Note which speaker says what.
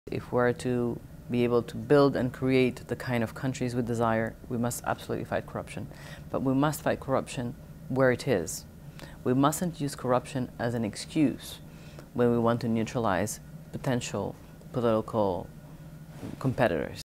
Speaker 1: If we're to be able to build and create the kind of countries we desire, we must absolutely fight corruption. But we must fight corruption where it is. We mustn't use corruption as an excuse when we want to neutralize potential political competitors.